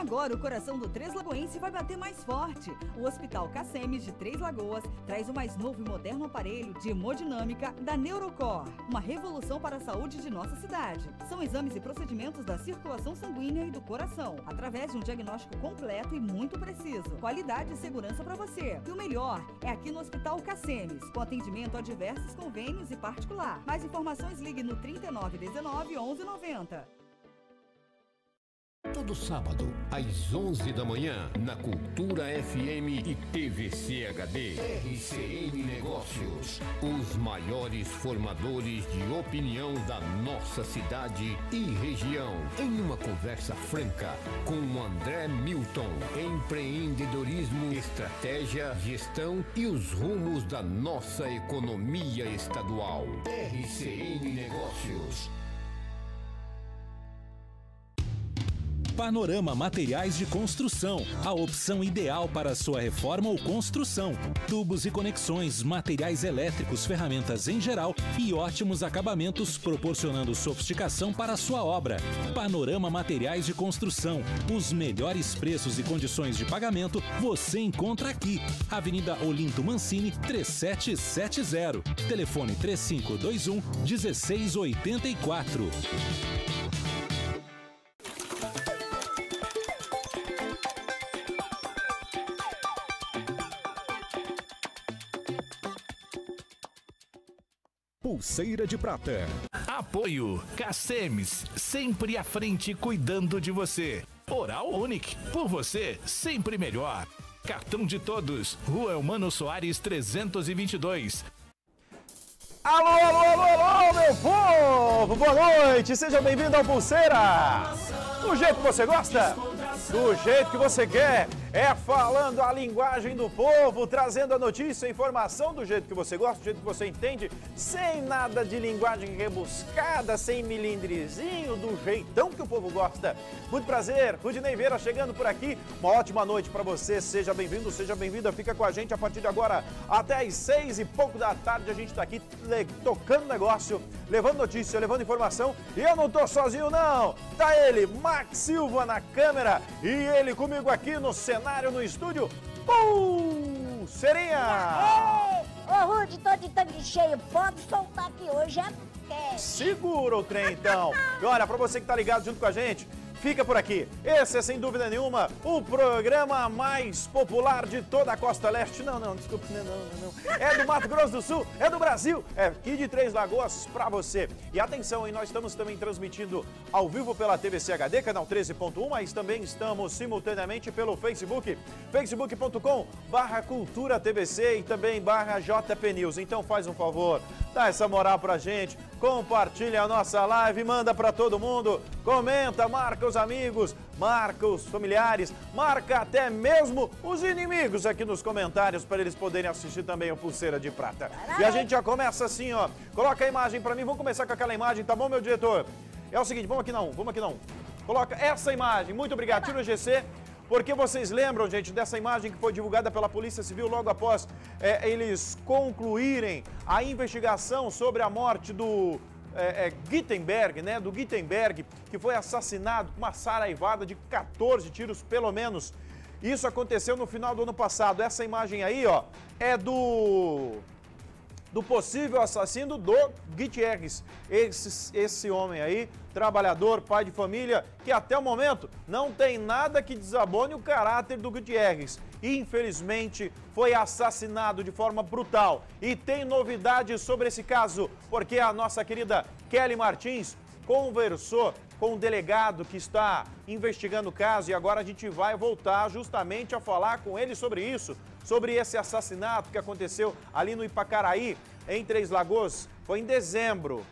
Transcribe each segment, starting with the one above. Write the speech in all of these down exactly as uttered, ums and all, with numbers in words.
Agora o coração do Três Lagoense vai bater mais forte. O Hospital Cacemes de Três Lagoas traz o mais novo e moderno aparelho de hemodinâmica da Neurocor. Uma revolução para a saúde de nossa cidade. São exames e procedimentos da circulação sanguínea e do coração, através de um diagnóstico completo e muito preciso. Qualidade e segurança para você. E o melhor é aqui no Hospital Cacemes, com atendimento a diversos convênios e particular. Mais informações, ligue no trinta e nove dezenove, onze noventa. Todo sábado, às onze da manhã, na Cultura F M e T V C H D. R C N Negócios. Os maiores formadores de opinião da nossa cidade e região. Em uma conversa franca com o André Milton. Empreendedorismo, estratégia, gestão e os rumos da nossa economia estadual. R C N Negócios. Panorama Materiais de Construção, a opção ideal para sua reforma ou construção. Tubos e conexões, materiais elétricos, ferramentas em geral e ótimos acabamentos, proporcionando sofisticação para a sua obra. Panorama Materiais de Construção, os melhores preços e condições de pagamento você encontra aqui. Avenida Olinto Mancini, três sete sete zero. Telefone três cinco dois um, um seis oito quatro. Pulseira de Prata. Apoio Cacemes, sempre à frente cuidando de você. Oral Unique, por você, sempre melhor. Cartão de Todos, Rua Elmano Soares trezentos e vinte e dois. Alô, alô, alô, alô, meu povo! Boa noite, seja bem-vindo ao Pulseira! Do jeito que você gosta, do jeito que você quer, é falando a linguagem do povo, trazendo a notícia, a informação do jeito que você gosta, do jeito que você entende, sem nada de linguagem rebuscada, sem milindrezinho, do jeitão que o povo gosta. Muito prazer, Rudinei Vera chegando por aqui, uma ótima noite para você, seja bem-vindo, seja bem-vinda, fica com a gente a partir de agora até às seis e pouco da tarde, a gente está aqui tocando negócio, levando notícia, levando informação, e eu não tô sozinho não, tá ele, Max Silva na câmera, e ele comigo aqui no cenário, no estúdio, Pulseirinha! Ô, ô Rude, tô de tanque cheio, pode soltar que hoje é quente. Segura o trem então, e olha, pra você que tá ligado junto com a gente, fica por aqui. Esse é, sem dúvida nenhuma, o programa mais popular de toda a Costa Leste. Não, não, desculpa, não, não, não. É do Mato Grosso do Sul, é do Brasil, é aqui de Três Lagoas pra você. E atenção, hein, nós estamos também transmitindo ao vivo pela T V C H D, canal treze ponto um, mas também estamos simultaneamente pelo Facebook, facebook ponto com barra cultura T V C e também barra J P News. Então faz um favor, dá essa moral pra gente, compartilha a nossa live, manda pra todo mundo, comenta, marca os amigos, marca os familiares, marca até mesmo os inimigos aqui nos comentários para eles poderem assistir também o Pulseira de Prata. E a gente já começa assim, ó, coloca a imagem pra mim, vamos começar com aquela imagem, tá bom, meu diretor? É o seguinte, vamos aqui não, vamos aqui não, coloca essa imagem, muito obrigado, tira o G C. Porque vocês lembram, gente, dessa imagem que foi divulgada pela Polícia Civil logo após é, eles concluírem a investigação sobre a morte do é, é, Gutenberg, né? Do Gutenberg, que foi assassinado com uma saraivada de quatorze tiros, pelo menos. Isso aconteceu no final do ano passado. Essa imagem aí, ó, é do... do possível assassino do Gutierrez, esse, esse homem aí, trabalhador, pai de família, que até o momento não tem nada que desabone o caráter do Gutierrez. Infelizmente, foi assassinado de forma brutal. E tem novidades sobre esse caso, porque a nossa querida Kelly Martins conversou com o delegado que está investigando o caso e agora a gente vai voltar justamente a falar com ele sobre isso, sobre esse assassinato que aconteceu ali no Ipacaraí, em Três Lagoas, foi em dezembro.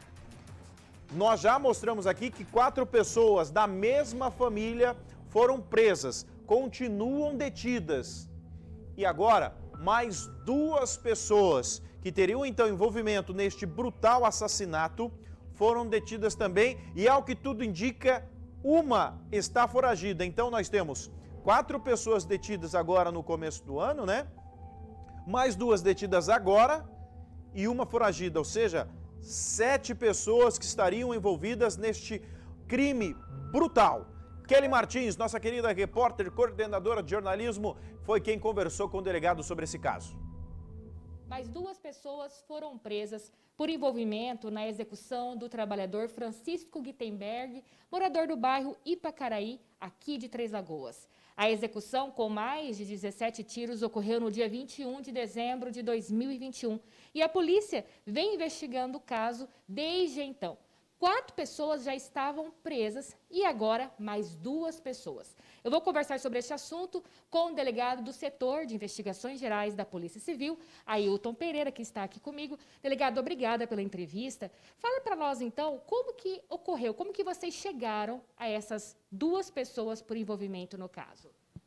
Nós já mostramos aqui que quatro pessoas da mesma família foram presas, continuam detidas. E agora, mais duas pessoas que teriam então envolvimento neste brutal assassinato foram detidas também e, ao que tudo indica, uma está foragida. Então nós temos quatro pessoas detidas agora no começo do ano, né? Mais duas detidas agora e uma foragida, ou seja, sete pessoas que estariam envolvidas neste crime brutal. Kelly Martins, nossa querida repórter, coordenadora de jornalismo, foi quem conversou com o delegado sobre esse caso. Mais duas pessoas foram presas por envolvimento na execução do trabalhador Francisco Guitenberg, morador do bairro Ipacaraí, aqui de Três Lagoas. A execução, com mais de dezessete tiros, ocorreu no dia vinte e um de dezembro de dois mil e vinte e um. E a polícia vem investigando o caso desde então. Quatro pessoas já estavam presas e agora mais duas pessoas. Eu vou conversar sobre este assunto com o delegado do setor de investigações gerais da Polícia Civil, Ailton Pereira, que está aqui comigo. Delegado, obrigada pela entrevista. Fala para nós, então, como que ocorreu, como que vocês chegaram a essas duas pessoas por envolvimento no caso?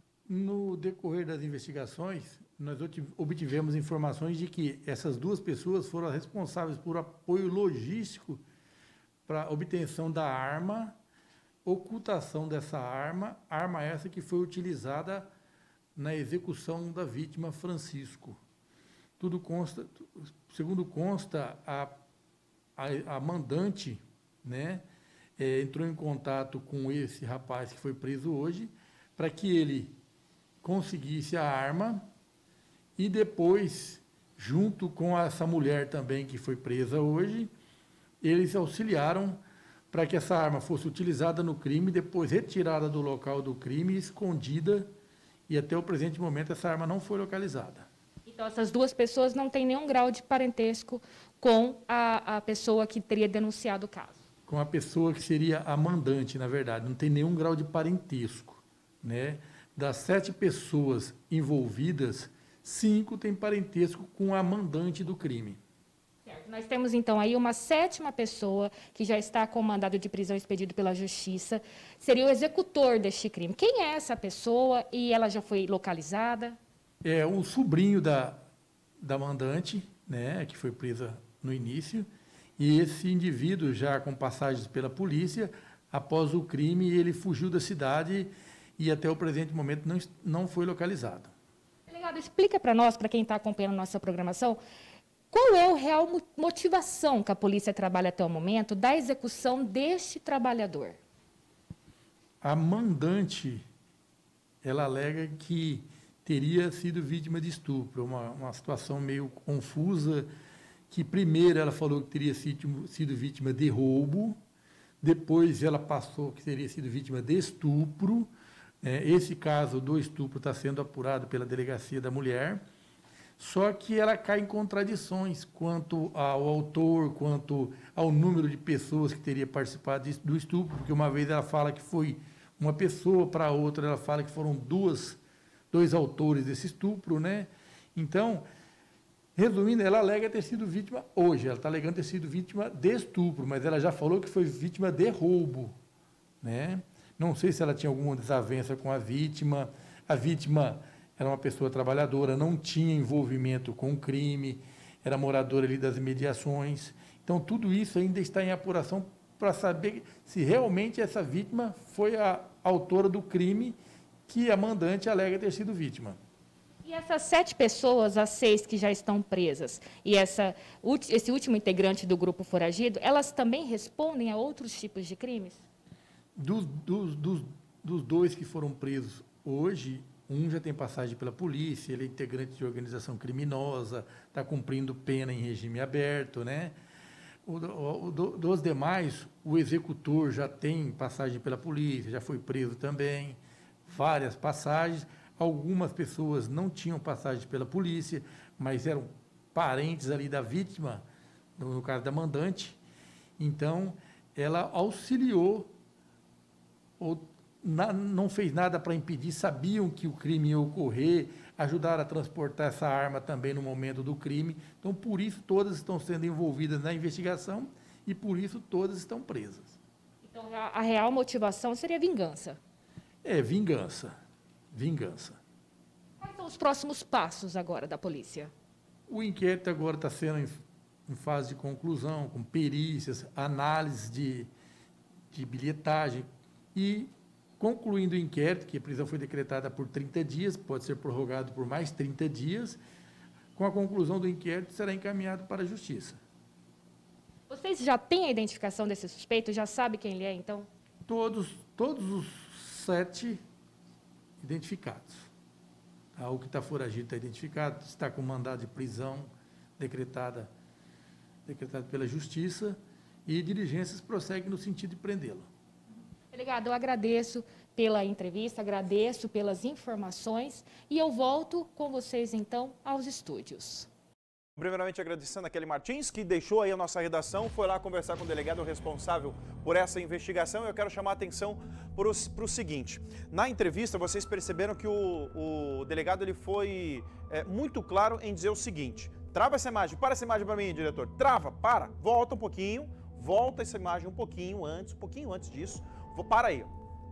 No decorrer das investigações, nós obtivemos informações de que essas duas pessoas foram responsáveis por apoio logístico para obtenção da arma, ocultação dessa arma, arma essa que foi utilizada na execução da vítima Francisco. Tudo consta, segundo consta, a, a, a mandante, né, é, entrou em contato com esse rapaz que foi preso hoje, para que ele conseguisse a arma e depois, junto com essa mulher também que foi presa hoje, eles auxiliaram para que essa arma fosse utilizada no crime, depois retirada do local do crime, escondida, e até o presente momento essa arma não foi localizada. Então, essas duas pessoas não têm nenhum grau de parentesco com a, a pessoa que teria denunciado o caso? Com a pessoa que seria a mandante, na verdade, não tem nenhum grau de parentesco, né? Das sete pessoas envolvidas, cinco têm parentesco com a mandante do crime. Nós temos, então, aí uma sétima pessoa que já está com mandado de prisão expedido pela Justiça. Seria o executor deste crime. Quem é essa pessoa e ela já foi localizada? É o sobrinho da, da mandante, né, que foi presa no início. E esse indivíduo, já com passagens pela polícia, após o crime, ele fugiu da cidade e até o presente momento não, não foi localizado. Delegado, explica para nós, para quem está acompanhando nossa programação, qual é a real motivação que a polícia trabalha até o momento da execução deste trabalhador? A mandante, ela alega que teria sido vítima de estupro, uma, uma situação meio confusa, que primeiro ela falou que teria sido, sido vítima de roubo, depois ela passou que teria sido vítima de estupro. É, esse caso do estupro está sendo apurado pela Delegacia da Mulher, só que ela cai em contradições quanto ao autor, quanto ao número de pessoas que teria participado do estupro, porque uma vez ela fala que foi uma pessoa, para outra ela fala que foram duas, dois autores desse estupro, né? Então, resumindo, ela alega ter sido vítima hoje, ela está alegando ter sido vítima de estupro, mas ela já falou que foi vítima de roubo, né? Não sei se ela tinha alguma desavença com a vítima, a vítima era uma pessoa trabalhadora, não tinha envolvimento com o crime, era moradora ali das imediações. Então, tudo isso ainda está em apuração para saber se realmente essa vítima foi a autora do crime que a mandante alega ter sido vítima. E essas sete pessoas, as seis que já estão presas, e essa, esse último integrante do grupo foragido, elas também respondem a outros tipos de crimes? Dos, dos, dos, dos dois que foram presos hoje, um já tem passagem pela polícia, ele é integrante de organização criminosa, está cumprindo pena em regime aberto, né? O, o, o, dos demais, o executor já tem passagem pela polícia, já foi preso também, várias passagens. Algumas pessoas não tinham passagem pela polícia, mas eram parentes ali da vítima, no caso da mandante. Então, ela auxiliou ou Na, não fez nada para impedir, sabiam que o crime ia ocorrer, ajudaram a transportar essa arma também no momento do crime. Então, por isso, todas estão sendo envolvidas na investigação e, por isso, todas estão presas. Então, a, a real motivação seria vingança? É, vingança. Vingança. Quais são os próximos passos agora da polícia? O inquérito agora está sendo em, em fase de conclusão, com perícias, análise de, de bilhetagem e... Concluindo o inquérito, que a prisão foi decretada por trinta dias, pode ser prorrogado por mais trinta dias, com a conclusão do inquérito será encaminhado para a Justiça. Vocês já têm a identificação desse suspeito? Já sabe quem ele é, então? Todos, todos os sete identificados. Tá? O que está foragido está identificado, está com mandado de prisão decretada, decretado pela Justiça, e diligências prosseguem no sentido de prendê-lo. Delegado, eu agradeço pela entrevista, agradeço pelas informações e eu volto com vocês, então, aos estúdios. Primeiramente agradecendo a Kelly Martins, que deixou aí a nossa redação, foi lá conversar com o delegado responsável por essa investigação. Eu quero chamar a atenção para o, para o seguinte, na entrevista vocês perceberam que o, o delegado ele foi é, muito claro em dizer o seguinte: trava essa imagem, para essa imagem para mim, diretor, trava, para, volta um pouquinho, volta essa imagem um pouquinho antes, um pouquinho antes disso, vou, para aí,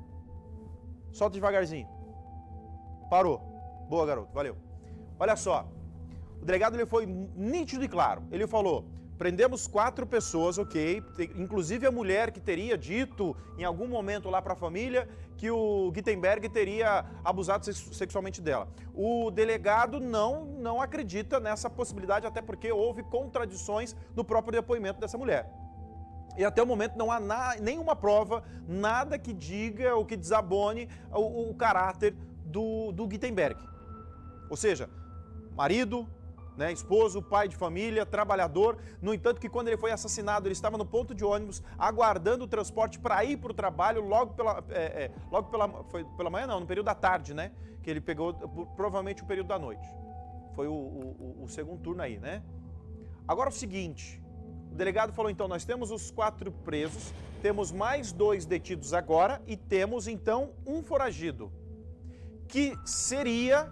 solta devagarzinho, parou, boa garoto, valeu. Olha só, o delegado ele foi nítido e claro, ele falou, prendemos quatro pessoas, ok, inclusive a mulher que teria dito em algum momento lá para a família que o Gutenberg teria abusado sexualmente dela. O delegado não, não acredita nessa possibilidade, até porque houve contradições no próprio depoimento dessa mulher. E até o momento não há na, nenhuma prova, nada que diga ou que desabone o, o caráter do, do Gutenberg. Ou seja, marido, né, esposo, pai de família, trabalhador. No entanto, que quando ele foi assassinado, ele estava no ponto de ônibus, aguardando o transporte para ir para o trabalho logo pela, é, é, logo pela, foi pela manhã, não, no período da tarde, né? Que ele pegou, provavelmente, o período da noite. Foi o, o, o segundo turno aí, né? Agora o seguinte, o delegado falou, então, nós temos os quatro presos, temos mais dois detidos agora e temos, então, um foragido, que seria,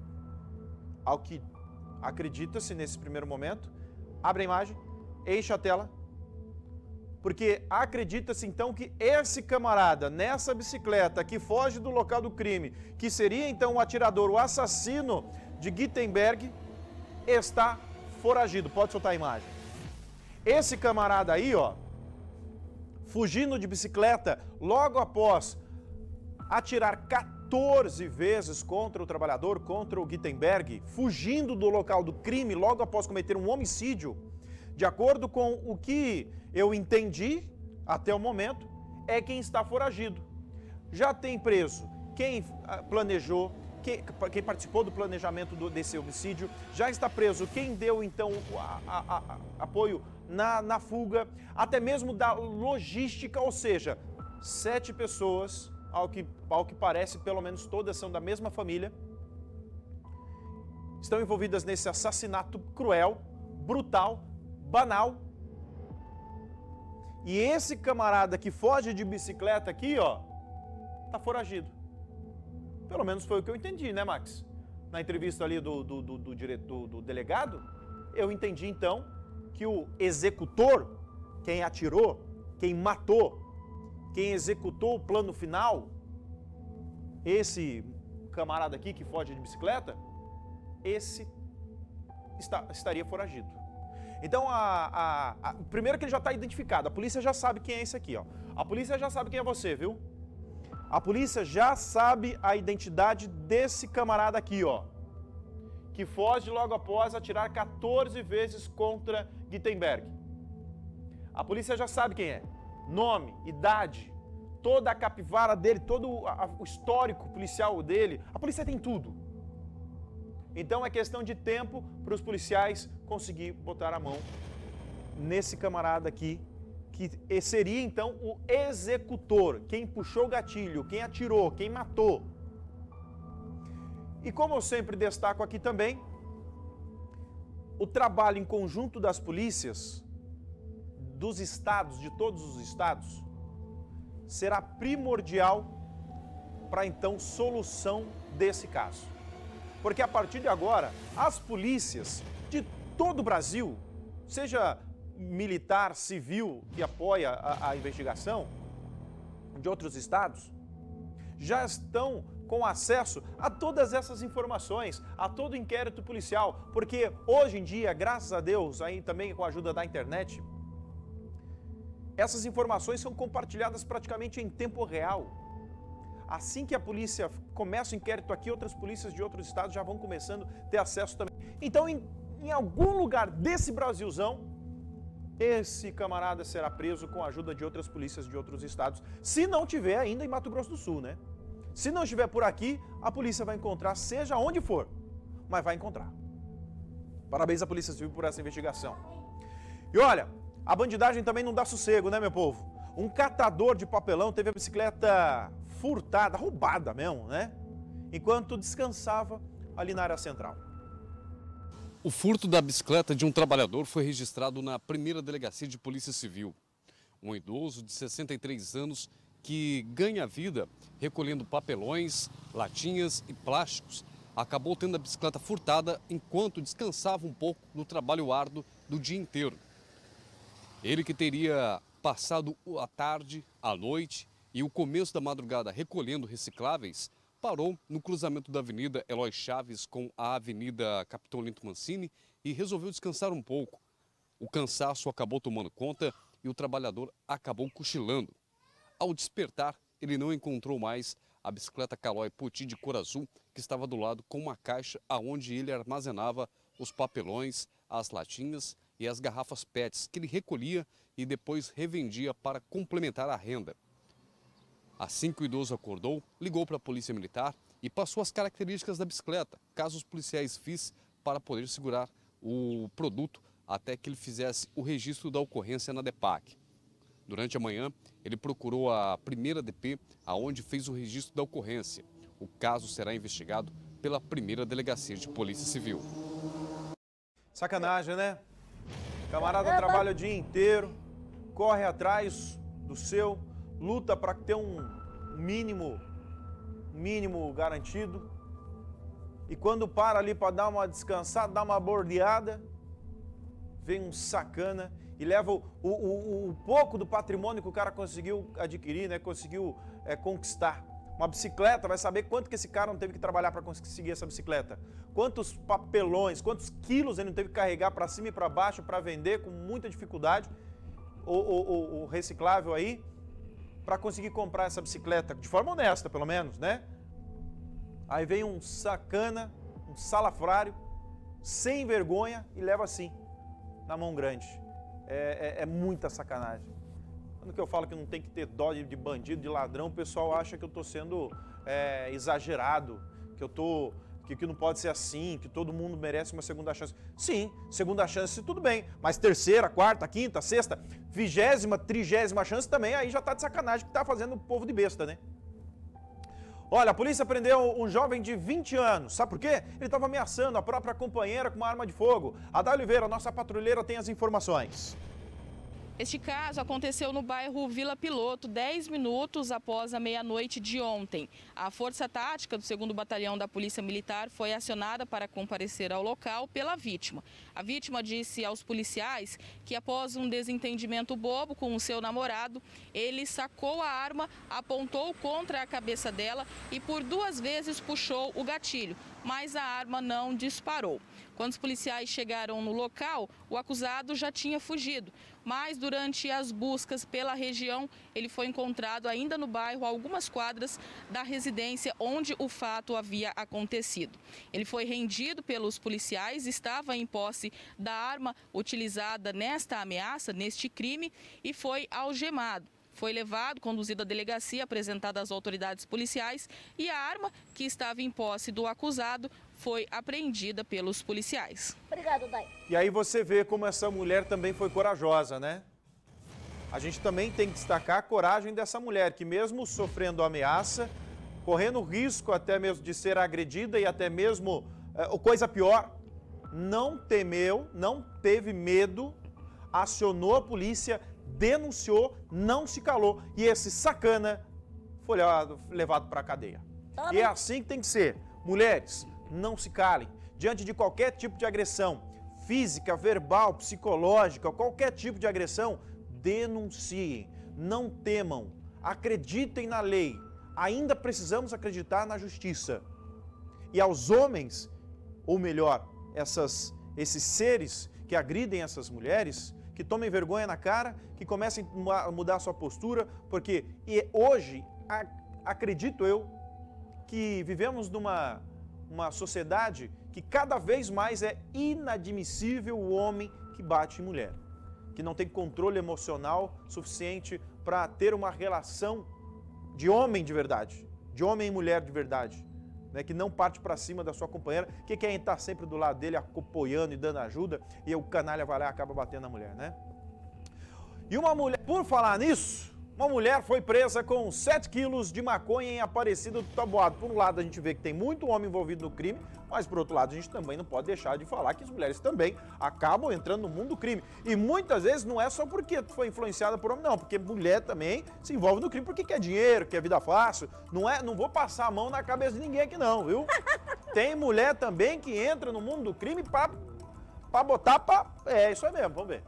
ao que acredita-se nesse primeiro momento, abre a imagem, enche a tela, porque acredita-se então que esse camarada nessa bicicleta que foge do local do crime, que seria então o atirador, o assassino de Gutenberg, está foragido. Pode soltar a imagem. Esse camarada aí, ó, fugindo de bicicleta logo após atirar quatorze vezes contra o trabalhador, contra o Gutenberg, fugindo do local do crime logo após cometer um homicídio, de acordo com o que eu entendi até o momento, é quem está foragido. Já tem preso quem planejou, quem, quem participou do planejamento do, desse homicídio, já está preso quem deu então a, a, a, apoio na, na fuga, até mesmo da logística, ou seja, sete pessoas. Ao que, ao que parece, pelo menos todas são da mesma família, estão envolvidas nesse assassinato cruel, brutal, banal. E esse camarada que foge de bicicleta aqui, ó, tá foragido. Pelo menos foi o que eu entendi, né, Max? Na entrevista ali do, do, do, do, do, do delegado, eu entendi, então, que o executor, quem atirou, quem matou, quem executou o plano final, esse camarada aqui que foge de bicicleta, esse está, estaria foragido. Então, a, a, a, primeiro que ele já está identificado, a polícia já sabe quem é esse aqui, ó. A polícia já sabe quem é você, viu? A polícia já sabe a identidade desse camarada aqui, ó, que foge logo após atirar quatorze vezes contra Gutenberg. A polícia já sabe quem é. Nome, idade, toda a capivara dele, todo o histórico policial dele, a polícia tem tudo. Então é questão de tempo para os policiais conseguir botar a mão nesse camarada aqui, que seria então o executor, quem puxou o gatilho, quem atirou, quem matou. E como eu sempre destaco aqui também, o trabalho em conjunto das polícias dos estados, de todos os estados, será primordial para então solução desse caso. Porque a partir de agora, as polícias de todo o Brasil, seja militar, civil, que apoia a, a investigação, de outros estados, já estão com acesso a todas essas informações, a todo o inquérito policial, porque hoje em dia, graças a Deus, aí também com a ajuda da internet, essas informações são compartilhadas praticamente em tempo real. Assim que a polícia começa o inquérito aqui, outras polícias de outros estados já vão começando a ter acesso também. Então, em, em algum lugar desse Brasilzão, esse camarada será preso com a ajuda de outras polícias de outros estados, se não tiver ainda em Mato Grosso do Sul, né? Se não estiver por aqui, a polícia vai encontrar, seja onde for, mas vai encontrar. Parabéns à Polícia Civil por essa investigação. E olha, a bandidagem também não dá sossego, né, meu povo? Um catador de papelão teve a bicicleta furtada, roubada mesmo, né? Enquanto descansava ali na área central. O furto da bicicleta de um trabalhador foi registrado na primeira delegacia de Polícia Civil. Um idoso de sessenta e três anos que ganha vida recolhendo papelões, latinhas e plásticos, acabou tendo a bicicleta furtada enquanto descansava um pouco do trabalho árduo do dia inteiro. Ele que teria passado a tarde, a noite e o começo da madrugada recolhendo recicláveis, parou no cruzamento da Avenida Eloy Chaves com a Avenida Capitão Linto Mancini e resolveu descansar um pouco. O cansaço acabou tomando conta e o trabalhador acabou cochilando. Ao despertar, ele não encontrou mais a bicicleta Caloi Poti de cor azul, que estava do lado com uma caixa onde ele armazenava os papelões, as latinhas e as garrafas P E Ts que ele recolhia e depois revendia para complementar a renda. Assim que o idoso acordou, ligou para a Polícia Militar e passou as características da bicicleta, caso os policiais fissem para poder segurar o produto até que ele fizesse o registro da ocorrência na DEPAC. Durante a manhã, ele procurou a primeira D P, aonde fez o registro da ocorrência. O caso será investigado pela primeira delegacia de Polícia Civil. Sacanagem, né? Camarada trabalha o dia inteiro, corre atrás do seu, luta para ter um mínimo, mínimo garantido. E quando para ali para dar uma descansada, dar uma bordeada, vem um sacana e leva o, o, o, o pouco do patrimônio que o cara conseguiu adquirir, né? Conseguiu é, conquistar. Uma bicicleta, vai saber quanto que esse cara não teve que trabalhar para conseguir essa bicicleta. Quantos papelões, quantos quilos ele não teve que carregar para cima e para baixo para vender com muita dificuldade o, o, o, o reciclável aí, para conseguir comprar essa bicicleta, de forma honesta pelo menos, né? Aí vem um sacana, um salafrário, sem vergonha e leva assim, na mão grande. É, é, é muita sacanagem. Quando que eu falo que não tem que ter dó de, de bandido, de ladrão, o pessoal acha que eu estou sendo é, exagerado, que eu tô, que, que não pode ser assim, que todo mundo merece uma segunda chance. Sim, segunda chance tudo bem, mas terceira, quarta, quinta, sexta, vigésima, trigésima chance também, aí já tá de sacanagem, que tá fazendo o povo de besta, né? Olha, a polícia prendeu um jovem de vinte anos, sabe por quê? Ele estava ameaçando a própria companheira com uma arma de fogo. A Dá Oliveira, nossa patrulheira, tem as informações. Este caso aconteceu no bairro Vila Piloto, dez minutos após a meia-noite de ontem. A Força Tática do segundo Batalhão da Polícia Militar foi acionada para comparecer ao local pela vítima. A vítima disse aos policiais que após um desentendimento bobo com o seu namorado, ele sacou a arma, apontou contra a cabeça dela e por duas vezes puxou o gatilho, mas a arma não disparou. Quando os policiais chegaram no local, o acusado já tinha fugido, mas durante as buscas pela região, ele foi encontrado ainda no bairro, a algumas quadras da residência onde o fato havia acontecido. Ele foi rendido pelos policiais, estava em posse da arma utilizada nesta ameaça, neste crime, e foi algemado. Foi levado, conduzido à delegacia, apresentado às autoridades policiais e a arma que estava em posse do acusado foi apreendida pelos policiais. Obrigado, Dai. E aí você vê como essa mulher também foi corajosa, né? A gente também tem que destacar a coragem dessa mulher, que mesmo sofrendo ameaça, correndo risco até mesmo de ser agredida e até mesmo, é, coisa pior, não temeu, não teve medo, acionou a polícia, denunciou, não se calou e esse sacana foi levado para a cadeia. E é assim que tem que ser. Mulheres, não se calem. Diante de qualquer tipo de agressão, física, verbal, psicológica, qualquer tipo de agressão, denunciem. Não temam. Acreditem na lei. Ainda precisamos acreditar na justiça. E aos homens, ou melhor, essas, esses seres que agridem essas mulheres, que tomem vergonha na cara, que comecem a mudar a sua postura, porque e hoje, a, acredito eu, que vivemos numa uma sociedade que cada vez mais é inadmissível o homem que bate em mulher, que não tem controle emocional suficiente para ter uma relação de homem de verdade. de homem e mulher de verdade, né, que não parte para cima da sua companheira, que quer estar sempre do lado dele, apoiando e dando ajuda, e o canalha vai lá e acaba batendo na mulher, né? E uma mulher, por falar nisso, uma mulher foi presa com sete quilos de maconha em Aparecida do Taboado. Por um lado, a gente vê que tem muito homem envolvido no crime, mas por outro lado, a gente também não pode deixar de falar que as mulheres também acabam entrando no mundo do crime. E muitas vezes não é só porque foi influenciada por homem, não, porque mulher também se envolve no crime porque quer dinheiro, quer vida fácil. Não é, não vou passar a mão na cabeça de ninguém aqui não, viu? Tem mulher também que entra no mundo do crime pra, pra botar pra... É, isso aí mesmo, vamos ver.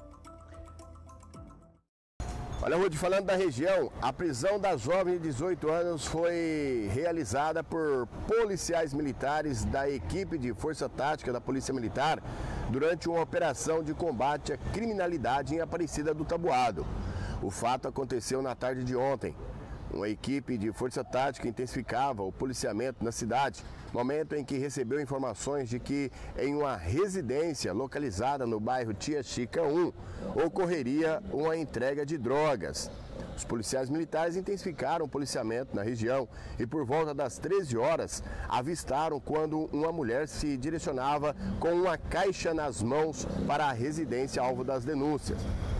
Olha, Rudy, falando da região, a prisão da jovem de dezoito anos foi realizada por policiais militares da equipe de Força Tática da Polícia Militar durante uma operação de combate à criminalidade em Aparecida do Taboado. O fato aconteceu na tarde de ontem. Uma equipe de Força Tática intensificava o policiamento na cidade, momento em que recebeu informações de que em uma residência localizada no bairro Tia Chica um, ocorreria uma entrega de drogas. Os policiais militares intensificaram o policiamento na região e por volta das treze horas avistaram quando uma mulher se direcionava com uma caixa nas mãos para a residência alvo das denúncias.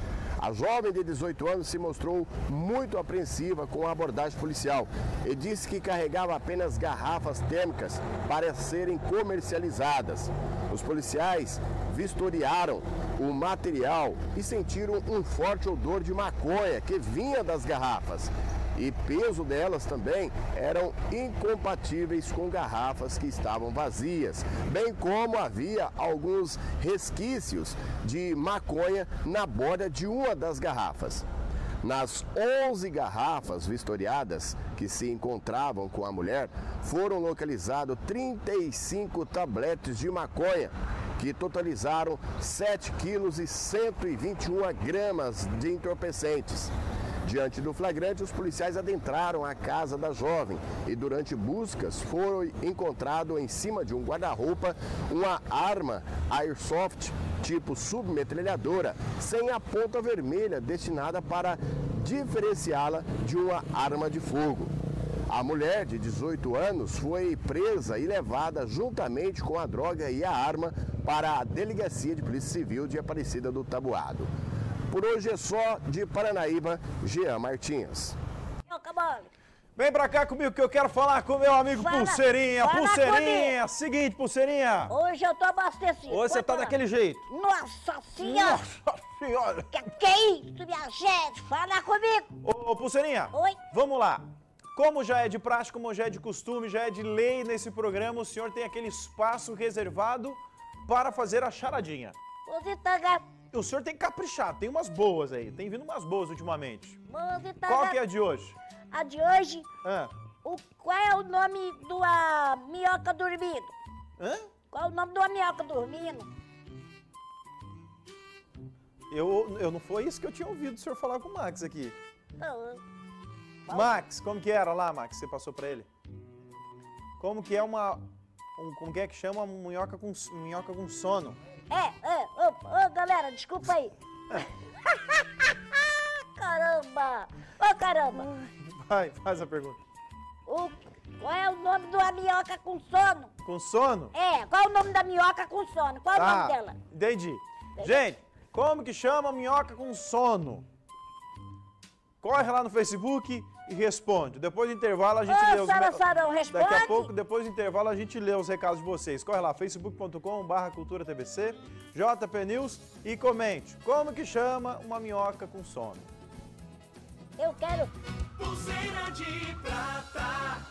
A jovem de dezoito anos se mostrou muito apreensiva com a abordagem policial e disse que carregava apenas garrafas térmicas para serem comercializadas. Os policiais vistoriaram o material e sentiram um forte odor de maconha que vinha das garrafas. E peso delas também eram incompatíveis com garrafas que estavam vazias, bem como havia alguns resquícios de maconha na borda de uma das garrafas. Nas onze garrafas vistoriadas que se encontravam com a mulher, foram localizados trinta e cinco tabletes de maconha, que totalizaram sete quilos e cento e vinte e uma gramas de entorpecentes. Diante do flagrante, os policiais adentraram a casa da jovem e durante buscas foi encontrado em cima de um guarda-roupa uma arma airsoft tipo submetralhadora sem a ponta vermelha destinada para diferenciá-la de uma arma de fogo. A mulher de dezoito anos foi presa e levada juntamente com a droga e a arma para a Delegacia de Polícia Civil de Aparecida do Taboado. Por hoje é só de Paranaíba, Jean Martins. Vem pra cá comigo que eu quero falar com o meu amigo fala, Pulseirinha. Fala Pulseirinha, comigo. Seguinte, Pulseirinha. Hoje eu tô abastecido. Hoje você tá falar. Daquele jeito. Nossa Senhora. Nossa Senhora. Que, que é isso, minha gente? Fala comigo. Ô, ô Pulseirinha. Oi. Vamos lá. Como já é de praxe, como já é de costume, já é de lei nesse programa, o senhor tem aquele espaço reservado para fazer a charadinha. Você tá... O senhor tem que caprichar, tem umas boas aí, tem vindo umas boas ultimamente. Você tá... Qual que é a de hoje? A de hoje? Ah. O, qual é o nome de uma minhoca dormindo? Hã? Qual é o nome de uma minhoca dormindo? Eu, eu não foi isso que eu tinha ouvido o senhor falar com o Max aqui. Não. Max, como que era lá, Max, você passou pra ele? Como que é uma... Um, como que é que chama uma minhoca com, minhoca com sono? É, é, ô, ô, galera, desculpa aí. É. Caramba! Ô, caramba! Vai, faz a pergunta. O, qual é o nome de uma minhoca com sono? Com sono? É, qual é o nome da minhoca com sono? Qual é ah, o nome dela? Entendi. Gente, como que chama a minhoca com sono? Corre lá no Facebook e responde. Depois do intervalo a gente Ô, lê os... Sara, Sarão, responde. Daqui a pouco, depois do intervalo, a gente lê os recados de vocês. Corre lá, facebook ponto com barra cultura T V C, J P News e comente. Como que chama uma minhoca com sono? Eu quero... Pulseira de prata.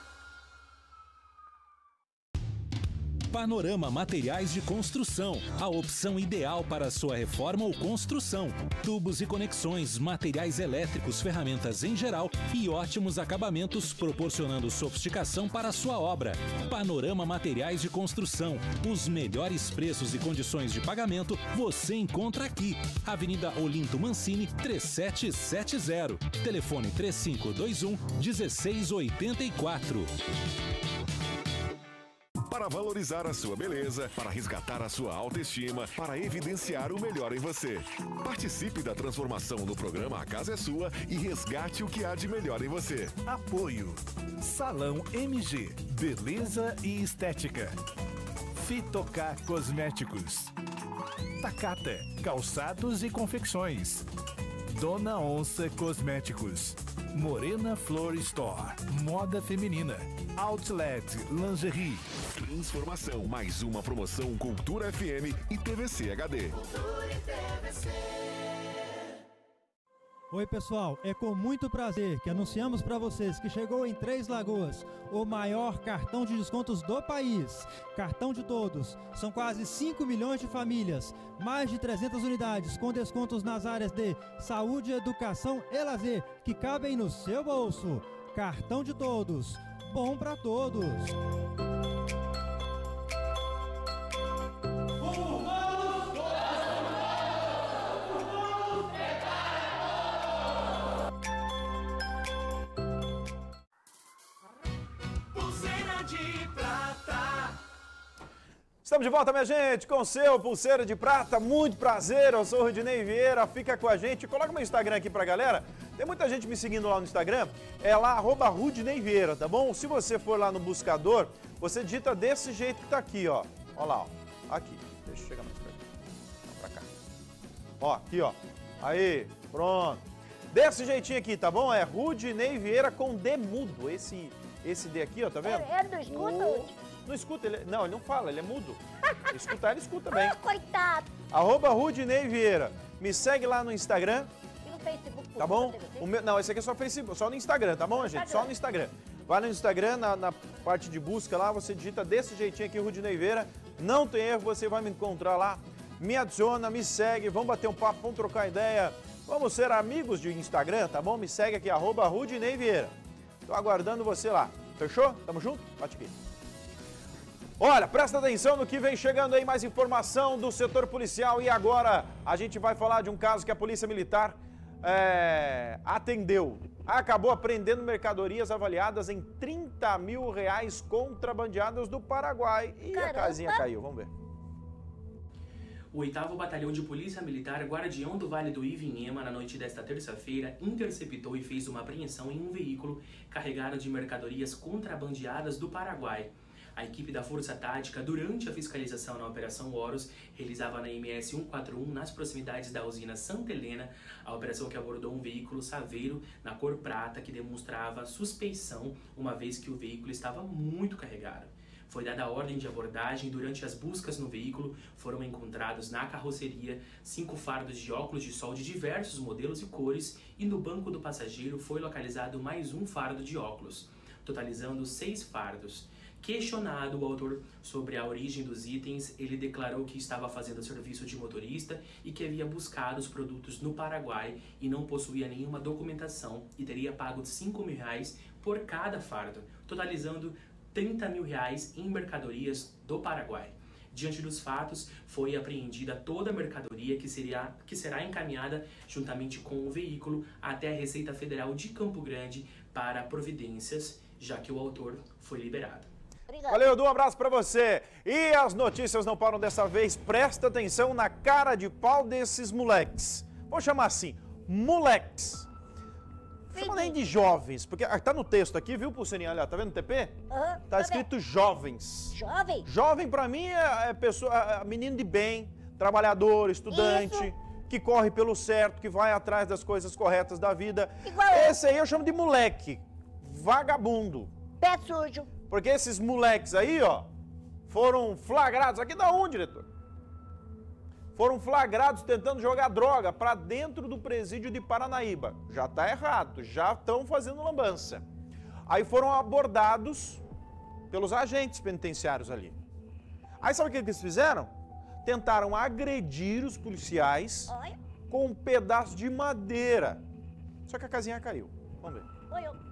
Panorama Materiais de Construção, a opção ideal para sua reforma ou construção. Tubos e conexões, materiais elétricos, ferramentas em geral e ótimos acabamentos, proporcionando sofisticação para a sua obra. Panorama Materiais de Construção, os melhores preços e condições de pagamento você encontra aqui. Avenida Olinto Mancini, três sete sete zero. Telefone três cinco dois um, um seis oito quatro. para valorizar a sua beleza, para resgatar a sua autoestima, para evidenciar o melhor em você. Participe da transformação no programa A Casa é Sua e resgate o que há de melhor em você. Apoio. Salão M G. Beleza e estética. Fitocar Cosméticos. Takata. Calçados e confecções. Dona Onça Cosméticos. Morena Flor Store. Moda feminina. Outlet Lingerie. Transformação. Mais uma promoção Cultura F M e T V C H D. Cultura e T V C. Oi pessoal, é com muito prazer que anunciamos para vocês que chegou em Três Lagoas o maior cartão de descontos do país. Cartão de todos, são quase cinco milhões de famílias, mais de trezentas unidades com descontos nas áreas de saúde, educação e lazer que cabem no seu bolso. Cartão de todos, bom para todos. Estamos de volta, minha gente, com o seu Pulseira de Prata. Muito prazer, eu sou o Rudinei Vieira. Fica com a gente. Coloca meu Instagram aqui pra galera. Tem muita gente me seguindo lá no Instagram. É lá, arroba Rudinei Vieira, tá bom? Se você for lá no buscador, você digita desse jeito que tá aqui, ó. Ó lá, ó. Aqui. Deixa eu chegar mais perto. Vamos pra cá. Ó, aqui, ó. Aí, pronto. Desse jeitinho aqui, tá bom? É Rudinei Vieira com D mudo. Esse, esse D aqui, ó, tá vendo? É, é do escudo? Não escuta, ele, não, ele não fala, ele é mudo. Escutar, ele escuta bem. Ah, coitado. Arroba Rudinei Vieira. Me segue lá no Instagram. E no Facebook? Tá bom? O meu, não, esse aqui é só Facebook, só no Instagram, tá bom, no gente? Instagram. Só no Instagram. Vai no Instagram, na, na parte de busca lá, você digita desse jeitinho aqui, Rudinei Vieira. Não tem erro, você vai me encontrar lá. Me adiciona, me segue, vamos bater um papo, vamos trocar ideia. Vamos ser amigos de Instagram, tá bom? Me segue aqui, arroba Rudinei Vieira. Tô aguardando você lá. Fechou? Tamo junto? Bate aqui. Olha, presta atenção no que vem chegando aí, mais informação do setor policial. E agora a gente vai falar de um caso que a Polícia Militar é, atendeu. Acabou apreendendo mercadorias avaliadas em trinta mil reais contrabandeadas do Paraguai. E Caramba. A casinha caiu, vamos ver. O oitavo Batalhão de Polícia Militar, Guardião do Vale do Ivinhema, na noite desta terça-feira, interceptou e fez uma apreensão em um veículo carregado de mercadorias contrabandeadas do Paraguai. A equipe da Força Tática, durante a fiscalização na Operação Horus, realizava na M S cento e quarenta e um, nas proximidades da usina Santa Helena, a operação que abordou um veículo saveiro na cor prata que demonstrava suspeição, uma vez que o veículo estava muito carregado. Foi dada a ordem de abordagem e durante as buscas no veículo foram encontrados na carroceria cinco fardos de óculos de sol de diversos modelos e cores e no banco do passageiro foi localizado mais um fardo de óculos, totalizando seis fardos. Questionado o autor sobre a origem dos itens, ele declarou que estava fazendo serviço de motorista e que havia buscado os produtos no Paraguai e não possuía nenhuma documentação e teria pago cinco mil reais por cada fardo, totalizando trinta mil reais em mercadorias do Paraguai. Diante dos fatos, foi apreendida toda a mercadoria que, seria, que será encaminhada juntamente com o veículo até a Receita Federal de Campo Grande para providências, já que o autor foi liberado. Obrigado. Valeu, Edu, um abraço pra você. E as notícias não param dessa vez. Presta atenção na cara de pau desses moleques. Vou chamar assim, moleques. Não nem de jovens, porque tá no texto aqui, viu, Pulseirinha? Olha, tá vendo o T P? Uhum, tá escrito jovens. Jovem? Jovem pra mim é, é pessoa, é menino de bem, trabalhador, estudante, Isso. que corre pelo certo, que vai atrás das coisas corretas da vida. Igual Esse aí eu chamo de moleque, vagabundo. Pé sujo. Porque esses moleques aí, ó, foram flagrados. Aqui da onde, diretor? Foram flagrados tentando jogar droga para dentro do presídio de Paranaíba. Já tá errado, já estão fazendo lambança. Aí foram abordados pelos agentes penitenciários ali. Aí sabe o que eles fizeram? Tentaram agredir os policiais Oi? com um pedaço de madeira. Só que a casinha caiu. Vamos ver. Oi, eu.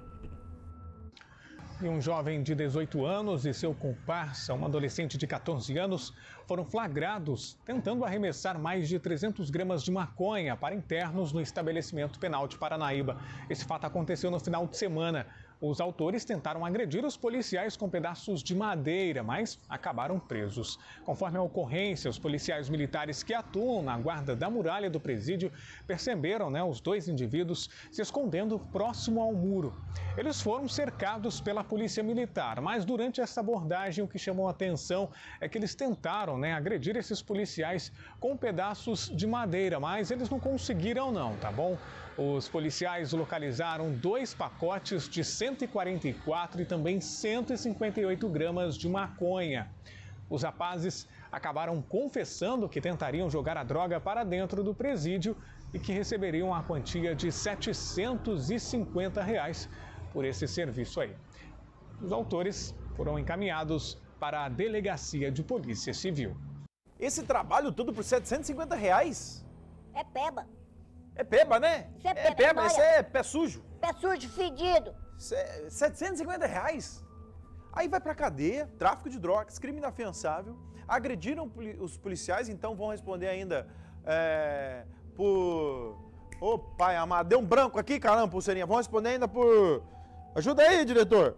E um jovem de dezoito anos e seu comparsa, um adolescente de quatorze anos, foram flagrados tentando arremessar mais de trezentas gramas de maconha para internos no estabelecimento penal de Paranaíba. Esse fato aconteceu no final de semana. Os autores tentaram agredir os policiais com pedaços de madeira, mas acabaram presos. Conforme a ocorrência, os policiais militares que atuam na guarda da muralha do presídio perceberam, né, os dois indivíduos se escondendo próximo ao muro. Eles foram cercados pela polícia militar, mas durante essa abordagem o que chamou a atenção é que eles tentaram, né, agredir esses policiais com pedaços de madeira, mas eles não conseguiram não, tá bom? Os policiais localizaram dois pacotes de cento e quarenta e quatro e também cento e cinquenta e oito gramas de maconha. Os rapazes acabaram confessando que tentariam jogar a droga para dentro do presídio e que receberiam a quantia de setecentos e cinquenta reais por esse serviço aí. Os autores foram encaminhados para a Delegacia de Polícia Civil. Esse trabalho todo por setecentos e cinquenta reais? É peba. É peba, né? Isso é peba, é peba, olha. isso é pé sujo. Pé sujo, fedido. É setecentos e cinquenta reais? Aí vai pra cadeia, tráfico de drogas, crime inafiançável, agrediram os policiais, então vão responder ainda é, por... Ô, pai amado, deu um branco aqui, caramba, pulseirinha. Vão responder ainda por... Ajuda aí, diretor.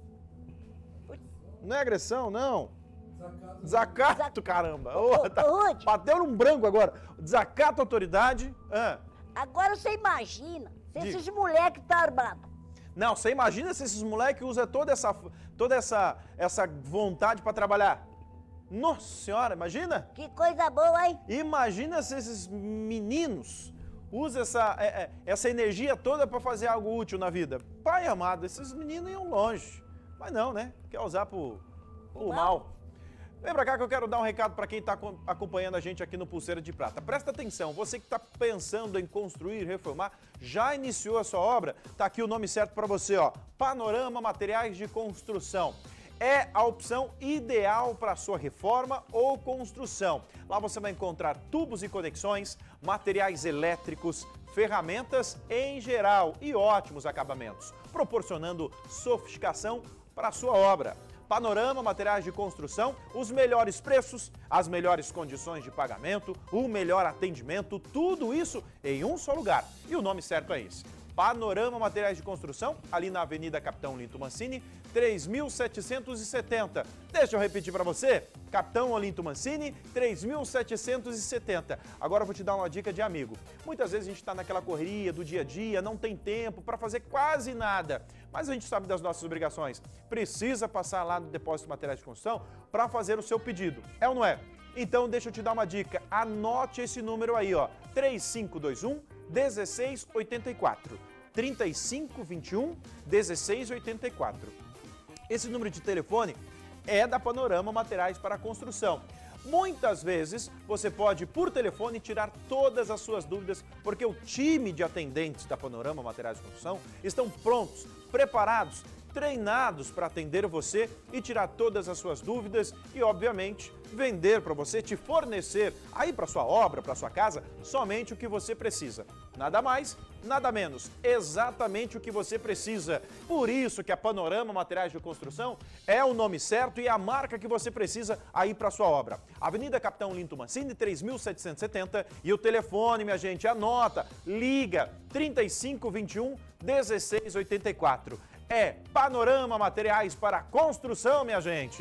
Não é agressão, não. Desacato, Desacato caramba. Ô, ô, tá, ô, bateu num branco agora. Desacato a autoridade. Ah. Agora você imagina se Diga. esses moleques tá armados. Não, você imagina se esses moleques usam toda essa, toda essa, essa vontade para trabalhar. Nossa senhora, imagina? Que coisa boa, hein? Imagina se esses meninos usam essa, é, essa energia toda para fazer algo útil na vida. Pai amado, esses meninos iam longe. Mas não, né? Quer usar pro, pro mal. Vem pra cá que eu quero dar um recado para quem está acompanhando a gente aqui no Pulseira de Prata. Presta atenção, você que está pensando em construir, reformar, já iniciou a sua obra? Tá aqui o nome certo para você, ó. Panorama Materiais de Construção. É a opção ideal para sua reforma ou construção. Lá você vai encontrar tubos e conexões, materiais elétricos, ferramentas em geral e ótimos acabamentos, proporcionando sofisticação para a sua obra. Panorama Materiais de Construção, os melhores preços, as melhores condições de pagamento, o melhor atendimento, tudo isso em um só lugar. E o nome certo é esse. Panorama Materiais de Construção, ali na Avenida Capitão Olinto Mancini, três mil setecentos e setenta. Deixa eu repetir para você, Capitão Olinto Mancini, três mil setecentos e setenta. Agora eu vou te dar uma dica de amigo. Muitas vezes a gente está naquela correria do dia a dia, não tem tempo para fazer quase nada, mas a gente sabe das nossas obrigações. Precisa passar lá no Depósito de Materiais de Construção para fazer o seu pedido. É ou não é? Então deixa eu te dar uma dica, anote esse número aí, ó, três cinco dois um, um seis oito quatro, três cinco dois um, um seis oito quatro. Esse número de telefone é da Panorama Materiais para Construção. Muitas vezes você pode, por telefone, tirar todas as suas dúvidas, porque o time de atendentes da Panorama Materiais de Construção estão prontos, preparados, treinados para atender você e tirar todas as suas dúvidas e, obviamente, vender para você, te fornecer aí para sua obra, para sua casa, somente o que você precisa. Nada mais, nada menos, exatamente o que você precisa. Por isso que a Panorama Materiais de Construção é o nome certo e a marca que você precisa aí para sua obra. Avenida Capitão Olinto Mancini, três mil setecentos e setenta, e o telefone, minha gente, anota, liga, trinta e cinco vinte e um, dezesseis oitenta e quatro. É Panorama Materiais para Construção, minha gente.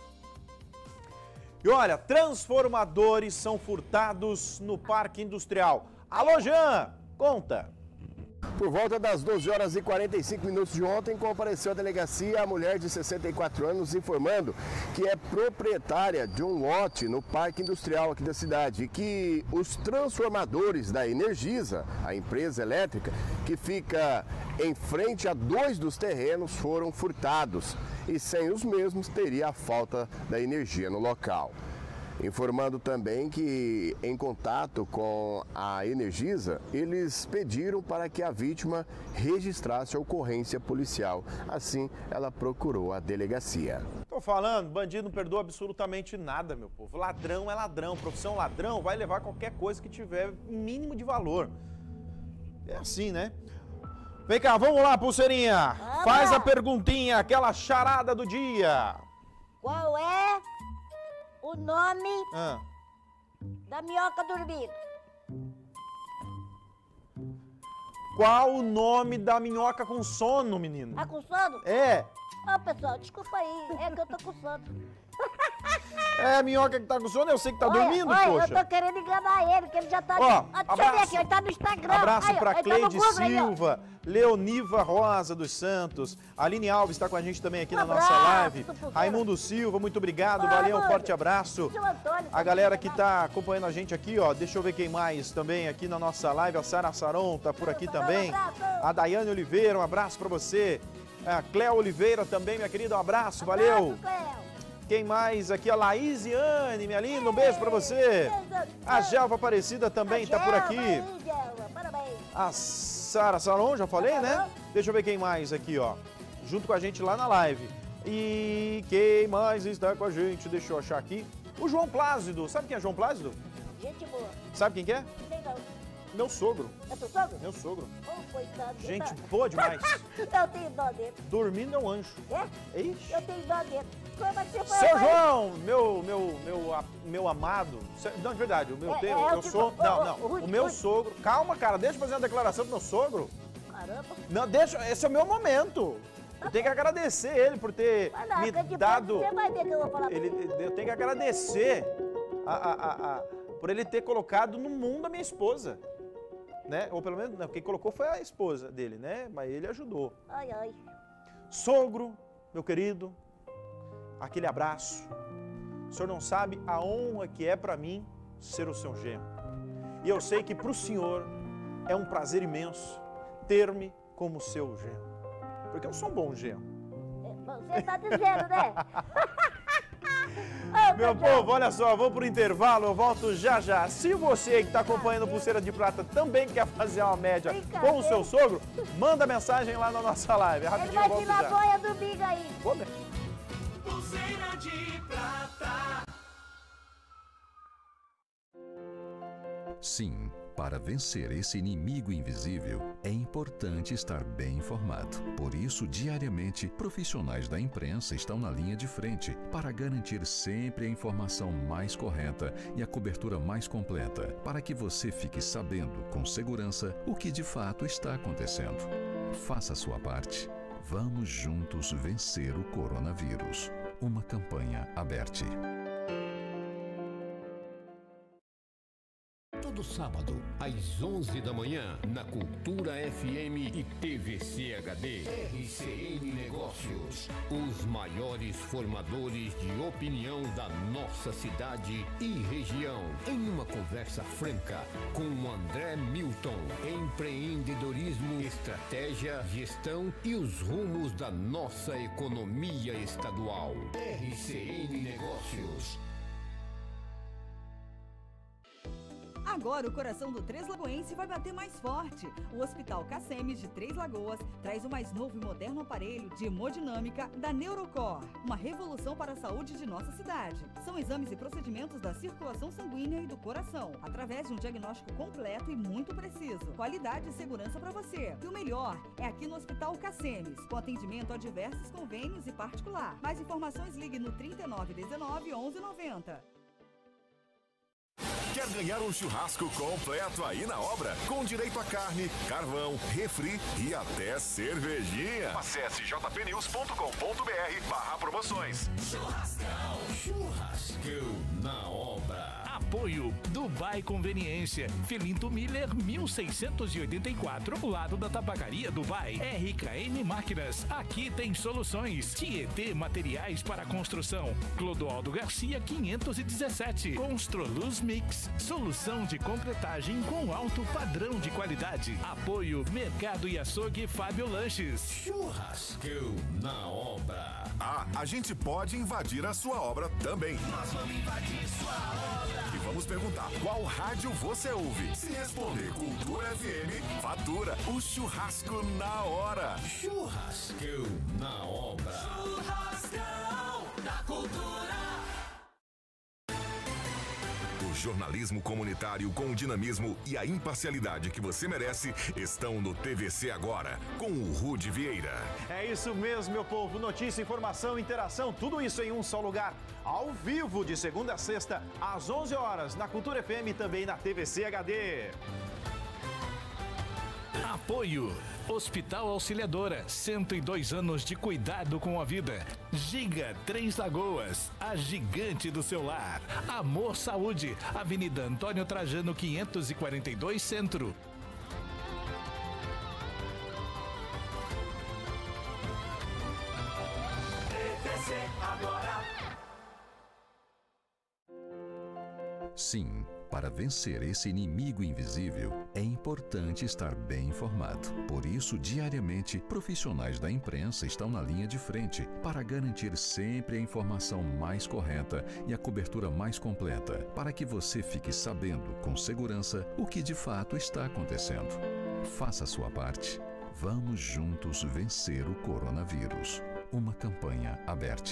E olha, transformadores são furtados no Parque Industrial. Alô, Jean, conta. Por volta das doze horas e quarenta e cinco minutos de ontem, compareceu à delegacia a mulher de sessenta e quatro anos informando que é proprietária de um lote no Parque Industrial aqui da cidade e que os transformadores da Energisa, a empresa elétrica, que fica em frente a dois dos terrenos, foram furtados e sem os mesmos teria a falta da energia no local. Informando também que, em contato com a Energisa, eles pediram para que a vítima registrasse a ocorrência policial. Assim, ela procurou a delegacia. Tô falando, bandido não perdoa absolutamente nada, meu povo. Ladrão é ladrão, profissão ladrão vai levar qualquer coisa que tiver mínimo de valor. É assim, né? Vem cá, vamos lá, pulseirinha. Vamos. Faz a perguntinha, aquela charada do dia. Qual é o nome ah. da minhoca dormindo? Qual o nome da minhoca com sono, menino? Tá com sono? É. Ô, pessoal, desculpa aí, é que eu tô com sono. É a minhoca que tá com sono, eu sei que tá Olha, dormindo, olha, poxa. eu tô querendo enganar ele, que ele já tá... Ó, ah, deixa abraço. eu ver aqui, ele tá no Instagram. Abraço aí, pra ele Cleide tá no Google, aí, ó. Silva, Leoniva Rosa dos Santos, Aline Alves está com a gente também aqui Um na nossa abraço, live. Tupuzeira. Raimundo Silva, muito obrigado, Vamos. valeu, um forte abraço. Seu Antônio, A galera que tá acompanhando a gente aqui, ó, deixa eu ver quem mais também aqui na nossa live. A Sara Saron tá por aqui também. A Daiane Oliveira, um abraço pra você. A Cléo Oliveira também, minha querida, um abraço, valeu. Quem mais aqui? A Laís Anne, minha linda, um beijo pra você. A Gelva Aparecida também tá por aqui. A Sara Saron, já falei, né? Deixa eu ver quem mais aqui, ó. Junto com a gente lá na live. E quem mais está com a gente? Deixa eu achar aqui. O João Plácido. Sabe quem é João Plácido? Gente boa. Sabe quem que é? Nem não. Meu sogro. É teu sogro? Meu sogro. Oh, coitado. Gente boa demais. Eu tenho dó dele. Dormindo é um anjo. É? Ixi. Eu tenho dó dele. Como é que você foi? Seu João, meu, meu, meu, a- meu amado. Não, de verdade, o meu, É, te- é, eu eu sou. digo- Não, ô, não. ô, Rude, O meu Rude. sogro. Calma, cara, deixa eu fazer uma declaração pro meu sogro. Caramba. Não, deixa. Esse é o meu momento. Eu tenho que agradecer ele por ter Vai lá, me que de dado. Você vai ver que eu vou falar pra Ele, você. eu tenho que agradecer a, a- a- a- por ele ter colocado no mundo a minha esposa. Né? Ou pelo menos, não, quem colocou foi a esposa dele, né? Mas ele ajudou. Ai, ai. Sogro, meu querido, aquele abraço. O senhor não sabe a honra que é para mim ser o seu genro. E eu sei que para o senhor é um prazer imenso ter-me como seu genro. Porque eu sou um bom genro. Você tá dizendo, né? Meu povo, olha só, vou pro intervalo, eu volto já já. Se você que está acompanhando Pulseira de Prata também quer fazer uma média com o seu sogro, manda mensagem lá na nossa live. Ele Rapidinho, eu vai volto tirar a já. boia domingo aí. Vou ver. Pulseira de prata. Sim, para vencer esse inimigo invisível, é importante estar bem informado. Por isso, diariamente, profissionais da imprensa estão na linha de frente para garantir sempre a informação mais correta e a cobertura mais completa, para que você fique sabendo com segurança o que de fato está acontecendo. Faça a sua parte. Vamos juntos vencer o coronavírus. Uma campanha aberta. Todo sábado, às onze da manhã, na Cultura F M e T V C H D. R C N Negócios. Os maiores formadores de opinião da nossa cidade e região. Em uma conversa franca com o André Milton. Empreendedorismo, estratégia, gestão e os rumos da nossa economia estadual. R C N Negócios. Agora o coração do Três Lagoense vai bater mais forte. O Hospital Cacemes de Três Lagoas traz o mais novo e moderno aparelho de hemodinâmica da Neurocor. Uma revolução para a saúde de nossa cidade. São exames e procedimentos da circulação sanguínea e do coração, através de um diagnóstico completo e muito preciso. Qualidade e segurança para você. E o melhor é aqui no Hospital Cacemes, com atendimento a diversos convênios e particular. Mais informações, ligue no trinta e nove dezenove, onze noventa. Quer ganhar um churrasco completo aí na obra? Com direito a carne, carvão, refri e até cervejinha. Acesse j p news ponto com ponto b r barra promoções. Churrascão. Churrascão na obra. Apoio Dubai Conveniência, Felinto Miller, mil seiscentos e oitenta e quatro, lado da Tabacaria Dubai. R K M Máquinas, aqui tem soluções. Tietê Materiais para Construção. Clodoaldo Garcia, quinhentos e dezessete. Construluz Mix, solução de concretagem com alto padrão de qualidade. Apoio Mercado e Açougue Fábio Lanches. Churrascão na obra. Ah, a gente pode invadir a sua obra também. Nós vamos invadir sua obra. E vamos perguntar qual rádio você ouve. Se responder Cultura F M, fatura o churrasco na hora. Churrascão na obra. Churrascão da Cultura. O jornalismo comunitário com o dinamismo e a imparcialidade que você merece estão no T V C Agora, com o Rude Vieira. É isso mesmo, meu povo. Notícia, informação, interação, tudo isso em um só lugar. Ao vivo, de segunda a sexta, às onze horas, na Cultura F M e também na T V C H D. Apoio. Hospital Auxiliadora, cento e dois anos de cuidado com a vida. Giga Três Lagoas, a gigante do seu lar. Amor Saúde, Avenida Antônio Trajano, quinhentos e quarenta e dois, Centro. Sim, para vencer esse inimigo invisível, é importante estar bem informado. Por isso, diariamente, profissionais da imprensa estão na linha de frente para garantir sempre a informação mais correta e a cobertura mais completa, para que você fique sabendo com segurança o que de fato está acontecendo. Faça a sua parte. Vamos juntos vencer o coronavírus. Uma campanha aberta.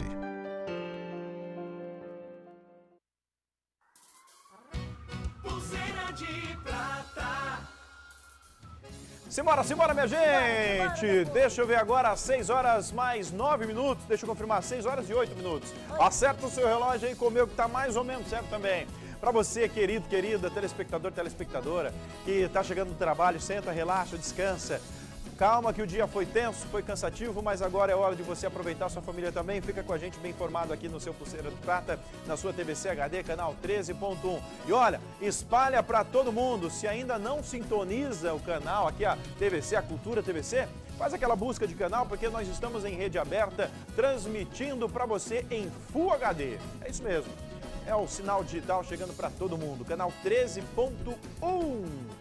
Simbora, simbora, minha gente! Deixa eu ver agora, seis horas mais nove minutos. Deixa eu confirmar, seis horas e oito minutos. Acerta o seu relógio aí com o meu, que tá mais ou menos certo também. Para você, querido, querida, telespectador, telespectadora, que tá chegando do trabalho, senta, relaxa, descansa. Calma que o dia foi tenso, foi cansativo, mas agora é hora de você aproveitar sua família também. Fica com a gente bem informado aqui no seu Pulseira de Prata, na sua T V C H D, canal treze ponto um. E olha, espalha para todo mundo. Se ainda não sintoniza o canal aqui, a T V C, a Cultura T V C, faz aquela busca de canal, porque nós estamos em rede aberta, transmitindo para você em Full H D. É isso mesmo. É o sinal digital chegando para todo mundo. Canal treze ponto um.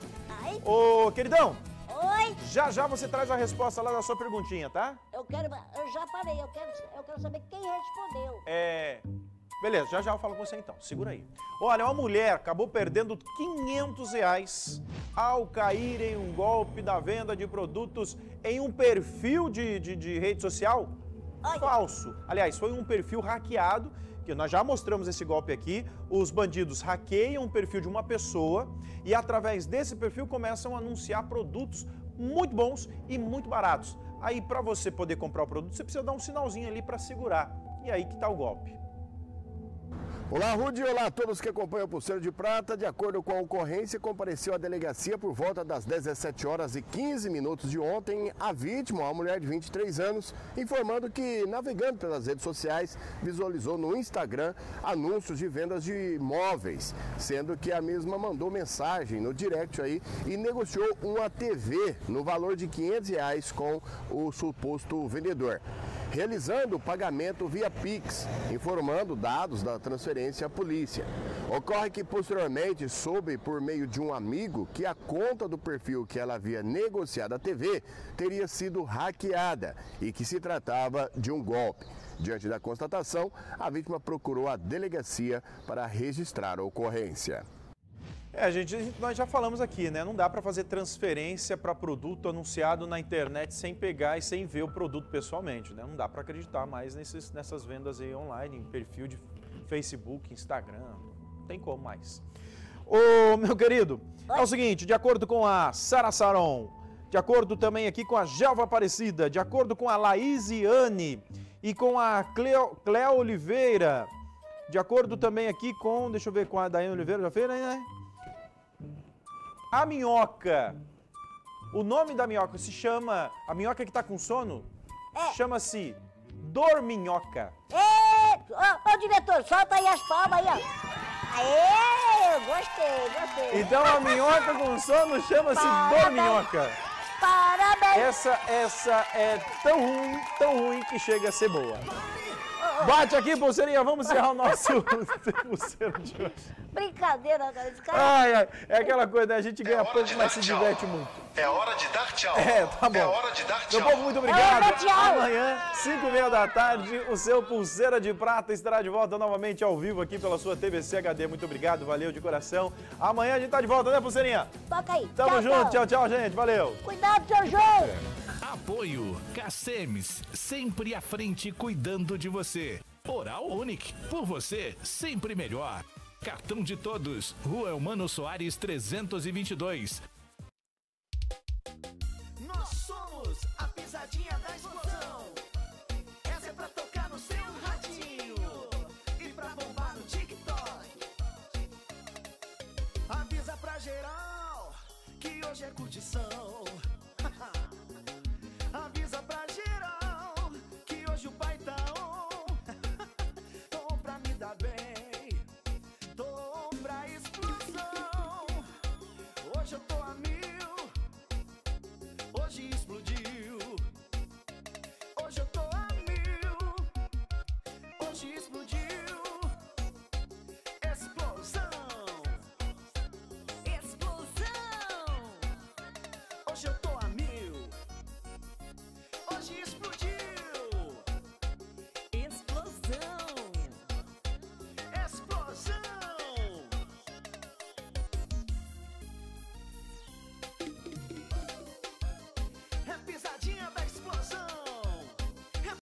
Ô, queridão. Oi? Já já você traz a resposta lá da sua perguntinha, tá? Eu quero, eu já falei, eu quero, eu quero saber quem respondeu. É... Beleza, já já eu falo com você então, segura aí. Olha, uma mulher acabou perdendo quinhentos reais ao cair em um golpe da venda de produtos em um perfil de, de, de rede social Oi. falso. Aliás, foi um perfil hackeado, que nós já mostramos esse golpe aqui. Os bandidos hackeiam o perfil de uma pessoa e através desse perfil começam a anunciar produtos muito bons e muito baratos. Aí para você poder comprar o produto, você precisa dar um sinalzinho ali para segurar. E aí que tá o golpe. Olá, Rudy. Olá a todos que acompanham o Pulseiro de Prata. De acordo com a ocorrência, compareceu à delegacia por volta das dezessete horas e quinze minutos de ontem a vítima, uma mulher de vinte e três anos, informando que, navegando pelas redes sociais, visualizou no Instagram anúncios de vendas de imóveis, sendo que a mesma mandou mensagem no direct aí e negociou uma T V no valor de quinhentos reais com o suposto vendedor, realizando o pagamento via Pix, informando dados da transferência à polícia. Ocorre que posteriormente soube por meio de um amigo que a conta do perfil que ela havia negociado a T V teria sido hackeada e que se tratava de um golpe. Diante da constatação, a vítima procurou a delegacia para registrar a ocorrência. É, gente, nós já falamos aqui, né? Não dá para fazer transferência para produto anunciado na internet sem pegar e sem ver o produto pessoalmente, né? Não dá para acreditar mais nesses, nessas vendas aí online, em perfil de Facebook, Instagram, não tem como mais. Ô, meu querido, é o seguinte, de acordo com a Sara Saron, de acordo também aqui com a Gelva Aparecida, de acordo com a Laísiane e com a Cleo, Cleo Oliveira, de acordo também aqui com, deixa eu ver, com a Daiane Oliveira, já fez, né? A minhoca, o nome da minhoca se chama, a minhoca que está com sono, é. chama-se dorminhoca. É, ô, ô diretor, solta aí as palmas aí, ó. Aê, gostei, gostei. Então a minhoca com sono chama-se dorminhoca. Parabéns. Essa, essa é tão ruim, tão ruim que chega a ser boa. Bate aqui, pulseirinha, vamos encerrar o nosso pulseiro de hoje. Brincadeira, esse cara. Ai, ai, é aquela coisa, né? A gente ganha pouco, mas se tchau. diverte muito. É hora de dar tchau. É, tá bom. É hora de dar tchau. Meu povo, muito obrigado. É, tchau. Amanhã, cinco e meia da tarde, o seu Pulseira de Prata estará de volta novamente ao vivo aqui pela sua T V C H D. Muito obrigado, valeu de coração. Amanhã a gente tá de volta, né, pulseirinha? Toca aí. Tamo tchau, junto, tchau, tchau, tchau, gente. Valeu. Cuidado, seu João. Apoio Cacemes, sempre à frente cuidando de você. Oral Unique, por você, sempre melhor. Cartão de Todos, Rua Elmano Soares trezentos e vinte e dois. Nós somos a pisadinha da explosão. Essa é pra tocar no seu radinho e pra bombar no TikTok. Avisa pra geral que hoje é curtição.